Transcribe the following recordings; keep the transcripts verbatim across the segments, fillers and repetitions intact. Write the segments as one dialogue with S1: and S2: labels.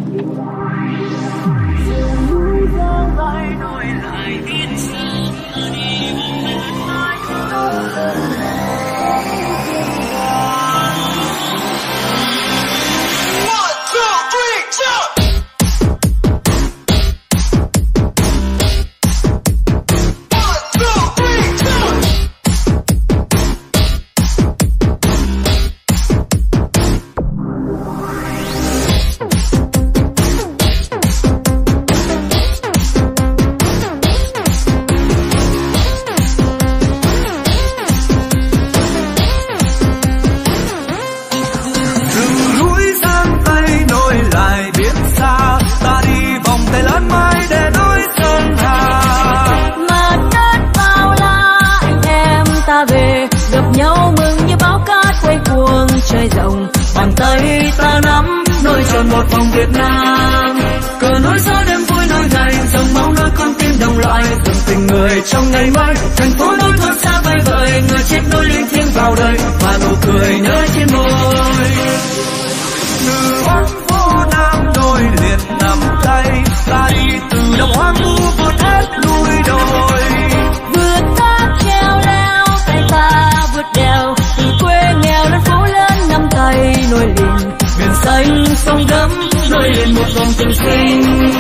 S1: Trời rộng bàn tay ta nắm nối tròn một vòng Việt Nam, cờ nối gió đêm vui nối ngày dòng máu nối con tim đồng loại, dòng tình người trong ngày mới thành phố nối thôn xa vời vợi, người chết nối linh thiêng vào đời và nụ cười nở trên môi.
S2: Từ hoang phố Nam nối liền nắm tay ta đi từ đồng hoang vu vượt hết núi đồi,
S1: vượt thác treo leo tay ta vượt đèo từ quê nghèo đến phố lớn năm tay nối liền biển xanh sông đẫm nối liền một vòng tình sinh.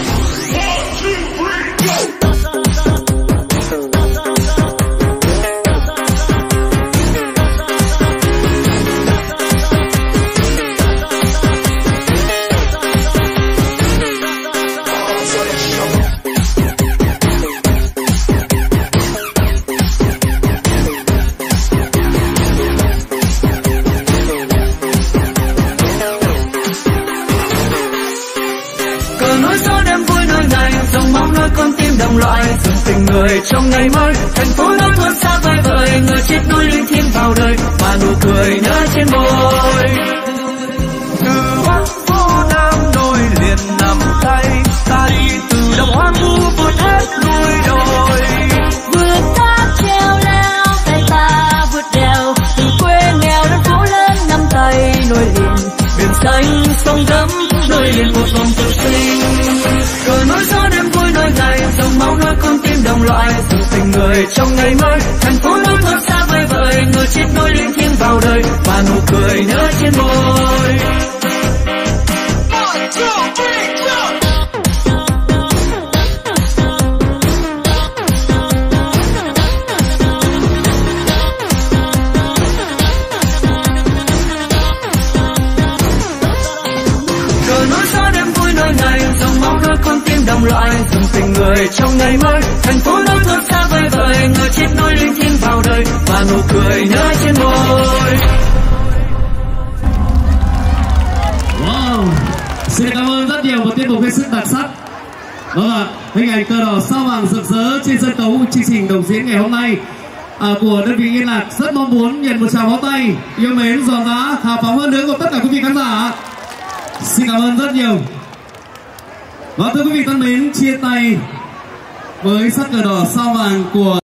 S1: Con tim đồng loại dòng tình người trong ngày mới thành phố nối thôn xa vời vợi, người chết nối linh thiêng vào đời và nụ cười nở trên môi.
S2: Từ hoang phố Nam nối liền nắm tay ta đi từ đồng hoang vu vượt hết núi đồi,
S1: vượt thác treo leo tay ta vượt đèo từ quê nghèo đến phố lớn năm tay nối liền biển xanh sông đẫm nối liền một vòng tự sinh, cờ nối gió đêm vui nối ngày dòng máu nối con tim đồng loại, dòng tình người trong ngày mới thành phố nối thôn xa vời vợi, người chết nối linh thiêng vào đời và nụ cười nở trên môi. Con tim đồng loại dòng tình người trong ngày mới thành phố nối thôn xa vời vợi, người chết nối linh thiêng vào đời và nụ cười nở trên môi.
S3: Wow, xin cảm ơn rất nhiều một tiết mục hết sức đặc sắc. Vâng ạ, hình ảnh cờ đỏ sao vàng rực rỡ trên sân khấu chương trình đồng diễn ngày hôm nay à, của đơn vị Yên Lạc rất mong muốn nhận một tràng pháo tay yêu mến giòn giá hào phóng hơn nữa của tất cả quý vị khán giả. Xin cảm ơn rất nhiều. Và thưa quý vị thân mến, chia tay với sắc cờ đỏ sao vàng của